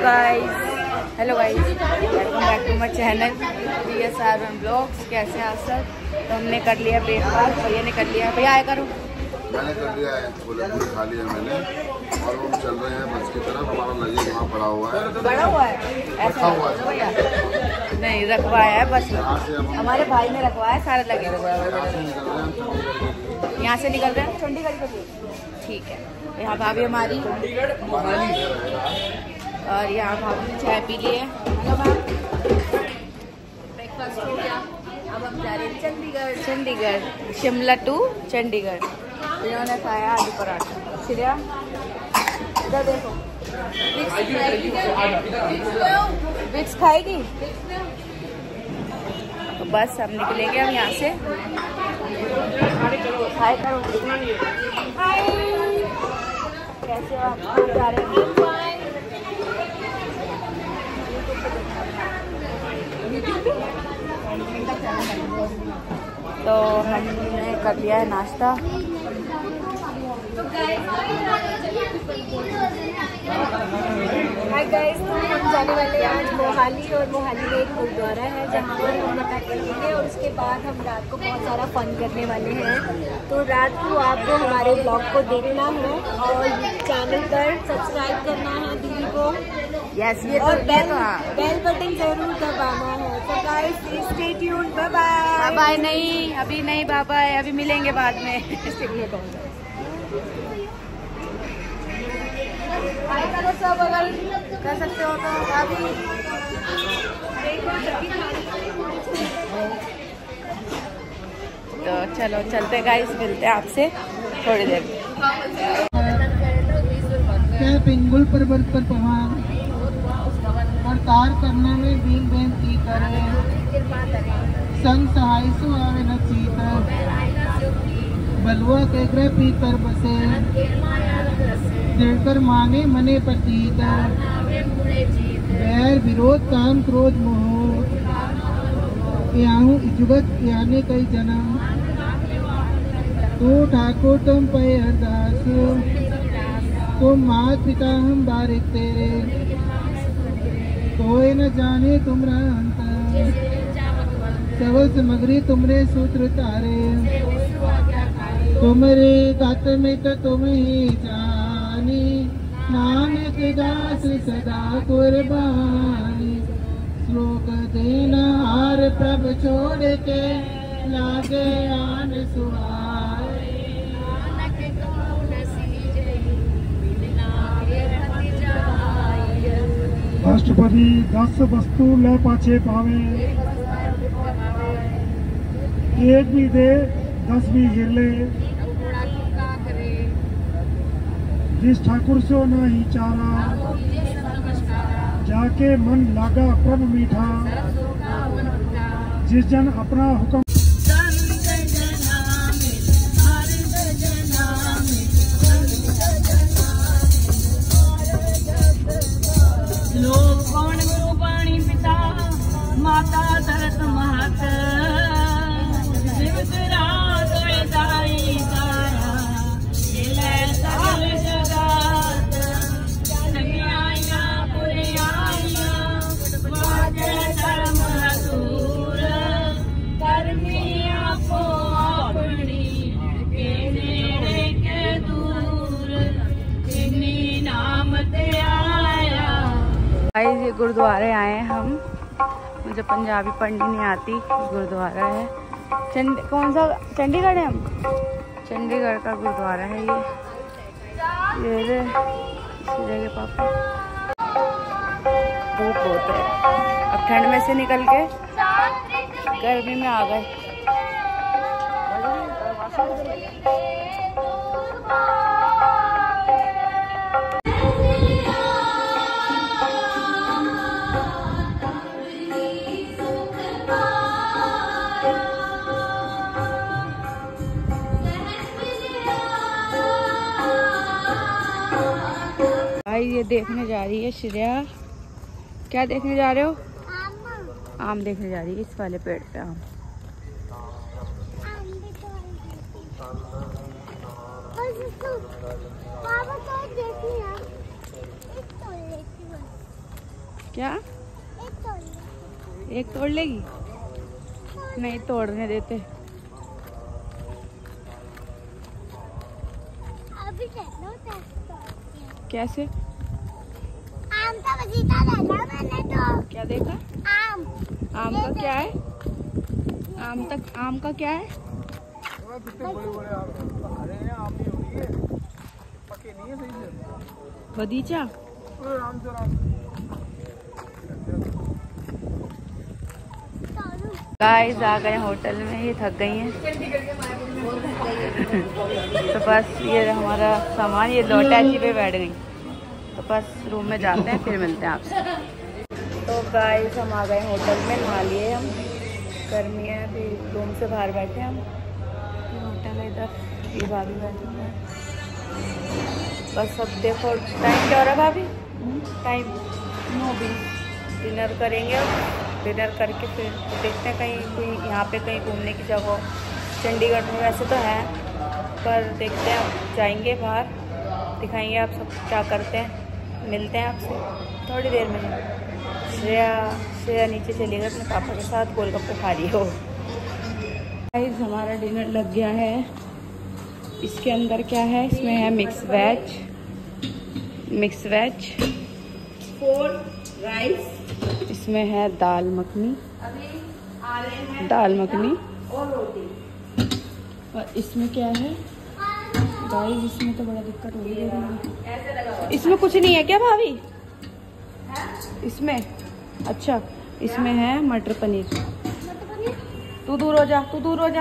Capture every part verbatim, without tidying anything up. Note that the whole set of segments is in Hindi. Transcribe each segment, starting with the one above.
Guys, hello guys, welcome back to my channel D S R one blogs. कैसे हैं आप सब? तो हमने कर लिया ब्रेकफास्ट, भैया ने कर लिया। भैया आया करो। मैंने कर लिया है, बोले पूरी खा लिया मैंने और हम चल रहे हैं बस की तरफ। हमारा लगेज वहाँ पड़ा हुआ है, बड़ा हुआ है, ऐसा हुआ है भैया नहीं रखवाया है, बस हमारे भाई ने रखवाया सारा लगेज। यहाँ से निकल रहे हैं चंडीगढ़ के लिए, ठीक है। यहाँ भाभी हमारी और यहाँ भाभी ने चाय पी ली है। हेलो मैम, ब्रेकफास्ट हो गया। अब हम जा रहे हैं चंडीगढ़। चंडीगढ़ शिमला टू चंडीगढ़। इन्होंने खाया आलू पराठा। श्रेया इधर देखो, विक्स खाएगी। तो बस हम निकलेंगे हम यहाँ से। हाय करो, हाय, कैसे हो आप? जा रहे हैं तो हमने कर लिया है नाश्ता। हाय गाइस, तो हम जाने वाले हैं आज मोहाली, और मोहाली में एक गुरुद्वारा है जहाँ पर हम मत्था टेकेंगे और उसके बाद हम रात को बहुत सारा फन करने वाले हैं। तो रात को आपको हमारे ब्लॉग को देखना है और चैनल पर सब्सक्राइब करना है दीदी को। यस, ये और तो बेल, हाँ। बेल बटन जरूर दबाना है। तो guys stay tuned, bye bye. Bye नहीं, अभी नहीं, बाय बाय, अभी मिलेंगे बाद में। सब अगर कर सकते हो तो अभी तो चलो चलते गाइस, मिलते हैं आपसे थोड़ी देर में। क्या पिंगुल पर्वत पर पहाड़ करतार करने में बीन बेनती करे, संग सहाय सु आवे न चीतर, बलुआ के ग्रह पीतर बसे, दिलकर माने मने प्रतीत, बैर विरोध काम क्रोध मोह, याहू जुगत याने कई जन्म, तो ठाकुर तुम पे अरदास, तुम मात पिता हम बारिक तेरे, कोई न जाने तुमरा अंत, सबल समग्री तुमरे सूत्र तारे, तुमरे तत् में तो तुम ही जानी, नानक दास सदा कुर्बानी, श्लोक देना हार प्रभ छोड़ के, लागे आन सुहाए, नानक को नसीजे मिलना व्यर्थ जाए। राष्ट्रपति दस वस्तु ले पाछे पावे, एक भी दे दस भी गिरले, जिस ठाकुर सो नहीं चारा, जाके मन लागा प्रभु मीठा, जिस जन अपना हुक्म लोग कौन गुरु पाणी पिता माता धरत महत, दिवस रात दाई तारा, ये सकल जगत, सगियाइया पुरियाइया, वाजे धर्म हसूर, करमी आपो अपनी, के नेड़े के दूर, इन्हीं नाम ते आया। गाइस ये गुरुद्वारे आए हैं हम, मुझे पंजाबी पढ़नी नहीं आती। गुरुद्वारा है चंडी, कौन सा चंडीगढ़ है? हम चंडीगढ़ का गुरुद्वारा है ये। ये रे सीधे के पापा, धूप बहुत है, अब ठंड में से निकल के गर्मी में आ गए। ये देखने जा रही है श्रेया। क्या देखने जा रहे हो? आम, आम देखने जा रही है, इस वाले पेड़ पे आम। क्या? एक तोड़ लेगी? नहीं तोड़ने देते। अभी कैसे? आम का बगीचा देखा मैंने तो। क्या देखा? आम। आम का क्या है? आम तक आम का क्या है? कितने बड़े बड़े आम खड़े हैं, आम नहीं हो रही है, पके नहीं है सही से। बगीचा आराम से आराम। गाइस आ गए होटल में, ये थक गई हैं तो बस ये हमारा सामान ये लौटैची पे बैठ गई, तो बस रूम में जाते हैं फिर मिलते हैं आपसे। तो गाइस हम आ गए होटल में, नहा लिए हम, गर्मी है अभी रूम से बाहर बैठे हम। होटल है इधर, ये भाभी बैठी है। बस अब देखो टाइम क्या हो रहा है भाभी? टाइम नौ भी डिनर करेंगे अब, डिनर करके फिर तो देखते हैं कहीं कोई यहाँ पे कहीं घूमने की जगह चंडीगढ़ में वैसे तो है, पर देखते हैं अब जाएंगे बाहर, दिखाएंगे आप सब क्या करते हैं। मिलते हैं आपसे थोड़ी देर में। श्रेया श्रेया नीचे चली गई अपने पापा के साथ, गोलगप्पे खा रही हो। गाइस हमारा डिनर लग गया है। इसके अंदर क्या है? इसमें है mix veg, mix veg for rice, इसमें है दाल मखनी, दाल मखनी और रोटी। और इसमें क्या है गाइस? इसमें तो बड़ा दिक्कत हो रही है। इसमें कुछ नहीं है क्या भाभी? इसमें अच्छा, इसमें है मटर पनीर। तू दूर हो जा, तू दूर हो जा।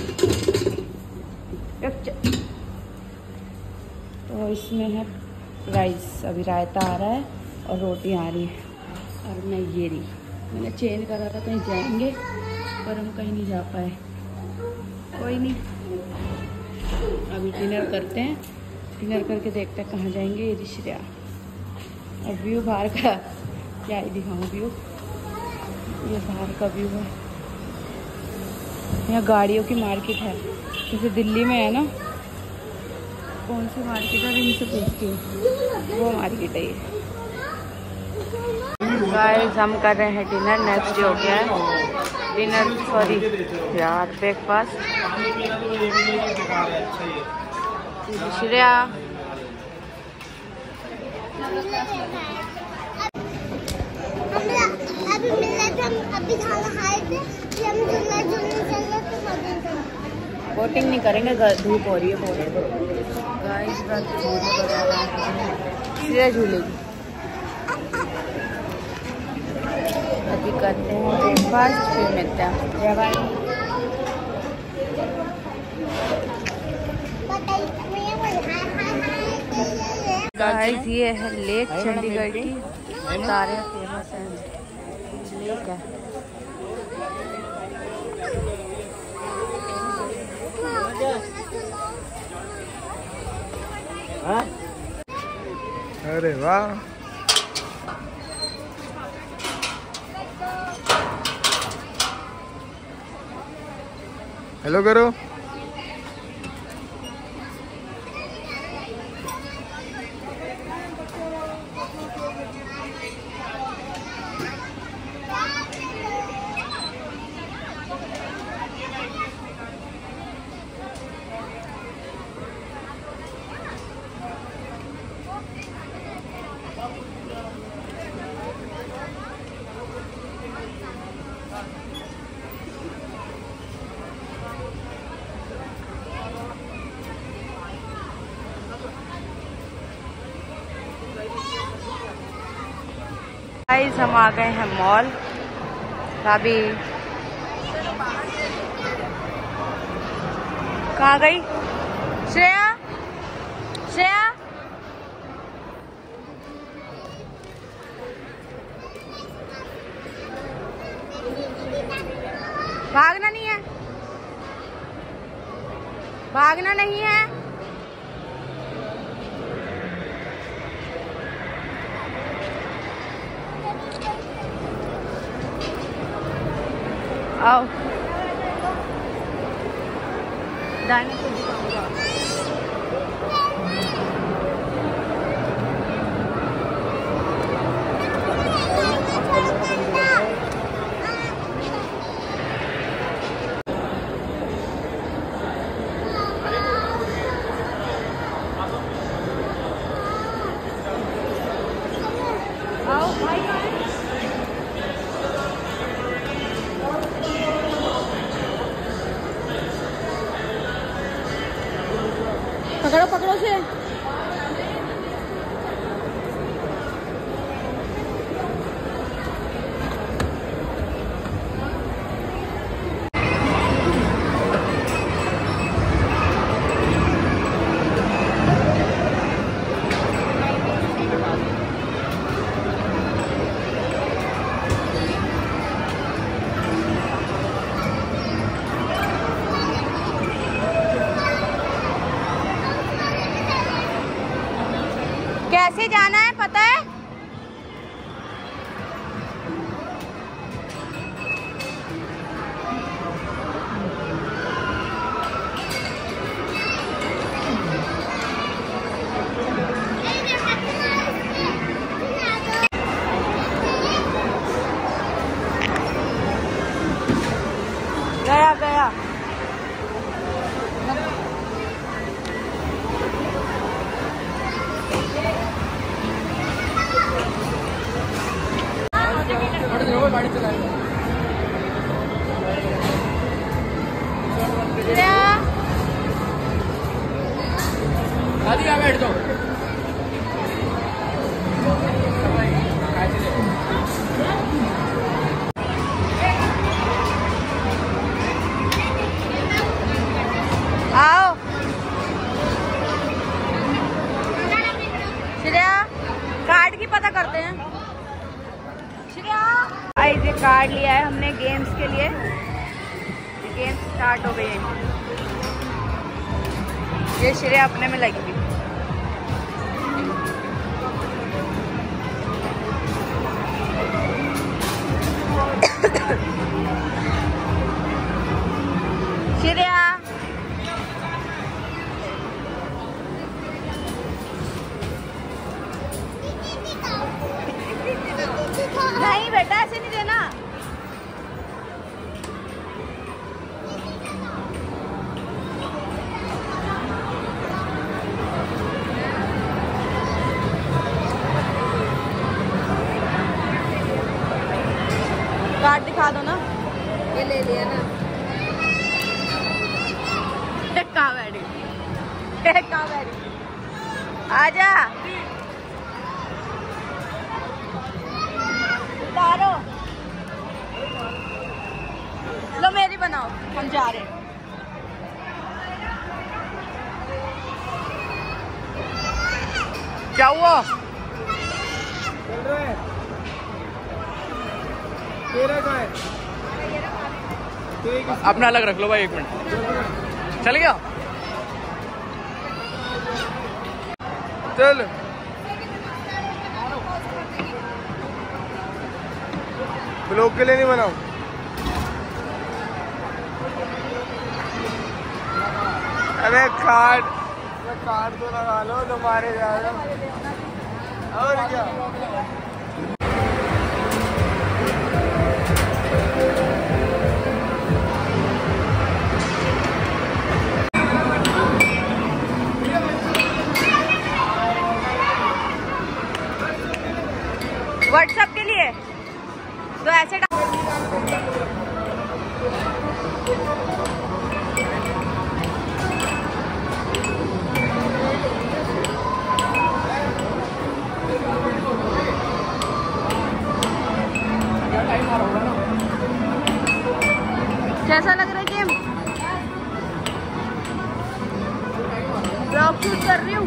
तो इसमें है राइस, अभी रायता आ रहा है और रोटी आ रही है। और मैं ये रही, मैंने चेंज करा था कहीं जाएंगे पर हम कहीं नहीं जा पाए। कोई नहीं, अभी डिनर करते हैं, डिनर करके देखते हैं कहाँ जाएंगे। ये रिश्तेदार और व्यू बाहर का क्या ही दिखाऊँ व्यू, ये बाहर का व्यू है। यहाँ गाड़ियों की मार्केट है, जैसे दिल्ली में है ना। कौन सी मार्केट है अभी इनसे पूछती हूँ, वो मार्केट है ये। गाइस हम कर रहे हैं डिनर, नेक्स्ट डे हो गया है डिनर, सॉरी यार ब्रेकफास्ट। श्रेया अभी मिलने थे, अभी खाना खाए थे, फिर हम झूला झूलने चल रहे थे, मजे से। बोटिंग नहीं करेंगे, धूप हो रही है बहुत। गाइस बस श्रेया झूलेगी। अभी करते हैं ब्रेकफास्ट फिर मिलते हैं। जय भाई। गाइस ये है लेक चंडीगढ़ की, सारे फेमस है लेक है। अरे वाह, हेलो करो। गाइस हम आ गए हैं मॉल। भाभी कहाँ गई? श्रेया श्रेया भागना नहीं है, भागना नहीं है। आओ दाने को दिखाऊंगा। कैसे जाना है पता है? गया गया गाड़ी चलाएंगे। दादी यहाँ बैठ जाओ। आओ श्रेया, कार्ड की पता करते हैं। श्रेया ये कार्ड लिया है हमने गेम्स के लिए। गेम्स स्टार्ट हो गए हैं। ये श्रेया अपने में लगी हुई। श्रेया नहीं बेटा, ऐसे नहीं देना। कार्ड दिखा दो ना। ये ले लिया ना। कहाँ बैठी? कहाँ बैठी? आजा उतारो। लो मेरी बनाओ, हम जा रहे हैं। क्या हुआ? चल रहा है तेरा का है। अपना अलग रख लो भाई, एक मिनट। चल गया, चल ब्लॉग के लिए नहीं बनाऊं। अरे कार्ड कार्ड तो लगा लो, तुम्हारे ज्यादा और क्या। व्हाट्सएप के लिए तो ऐसे कैसा लग रहा है गेम? ब्लॉग शूट कर रही हूँ।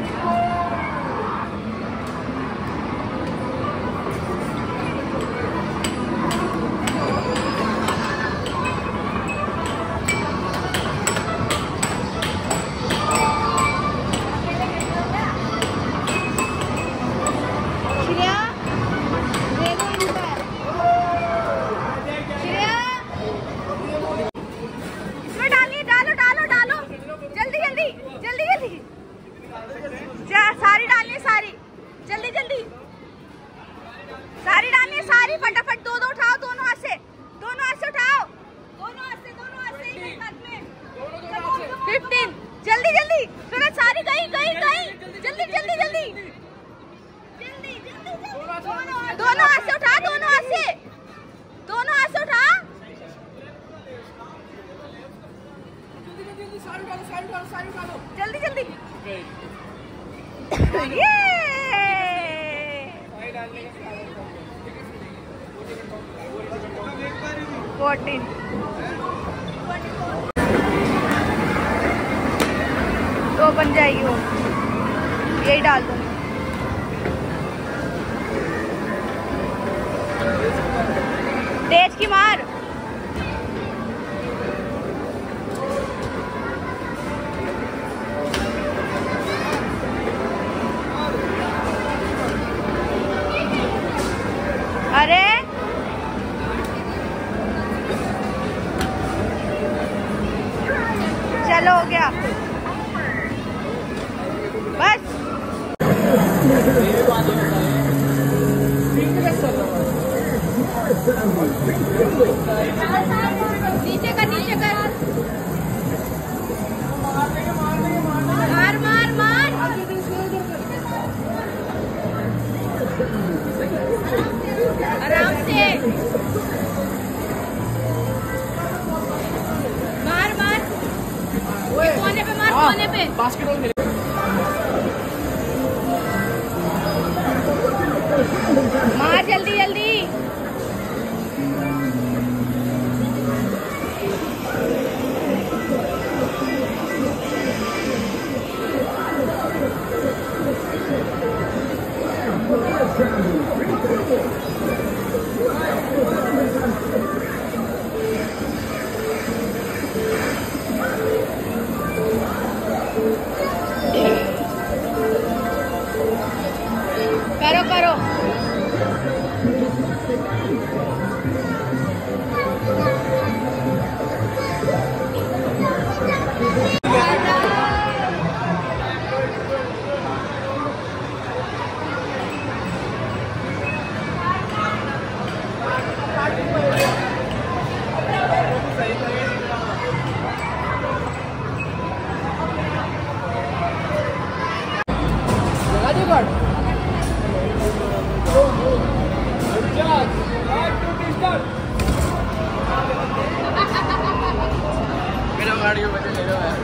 जल्दी जल्दी थोड़ा, सारी गई गई गई, जल्दी जल्दी जल्दी जल्दी जल्दी, दोनों हाथ से उठा, दोनों हाथ से, दोनों हाथ से उठा। जल्दी जल्दी ये फोर्टीन तो बन जाएगी वो, यही डाल दूंगी। तेज की मार। नीचे कर नीचे कर मार मार मार आराम से मार मार कोने पे मार कोने पे मार जल्दी जल्दी करो करो मेरा गाड़ी को बचे ले रहा है।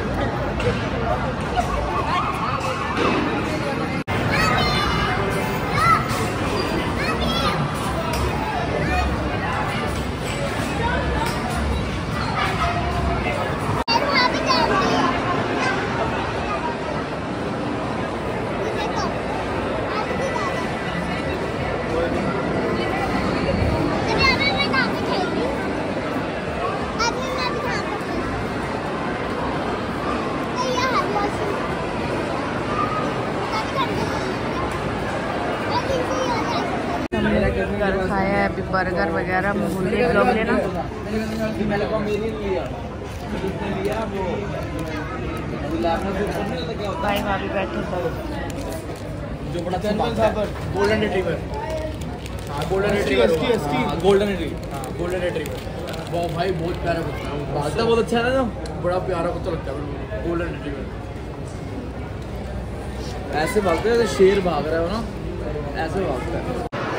घर खाया है अभी बर्गर वगैरह मूली ब्लॉग लेना। भाई भाभी बैठे जो बड़ा गोल्डन रिट्रीवर, हाँ गोल्डन रिट्रीवर, गोल्डन रिट्रीवर, हाँ गोल्डन रिट्रीवर। वो भाई बहुत प्यारा कुत्ता है, भागता बहुत अच्छा है ना, बड़ा प्यारा कुत्ता लगता है गोल्डन रिट्रीवर। ऐसे भागते हैं जैसे शेर भाग रहा है ना, ऐसे भागता है।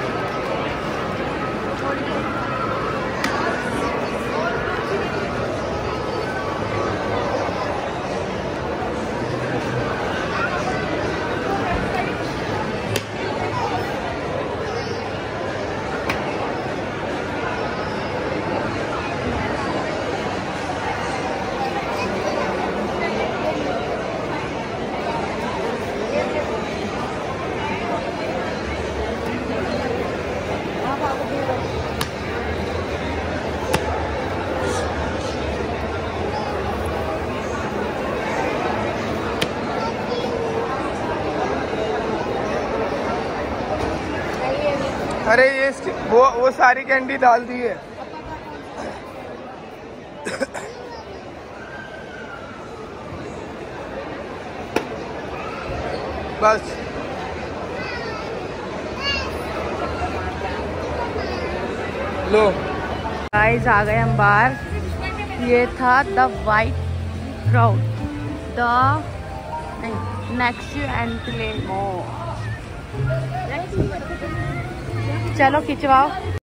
अरे ये वो वो सारी कैंडी डाल दी है। बस लो गाइस आ गए हम बाहर। ये था the white crowd, the next and play more. चलो खिंचवाओ।